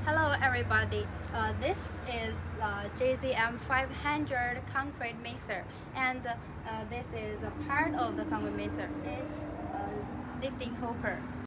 Hello everybody, this is JZM 500 concrete mixer, and this is a part of the concrete mixer. It's a lifting hopper.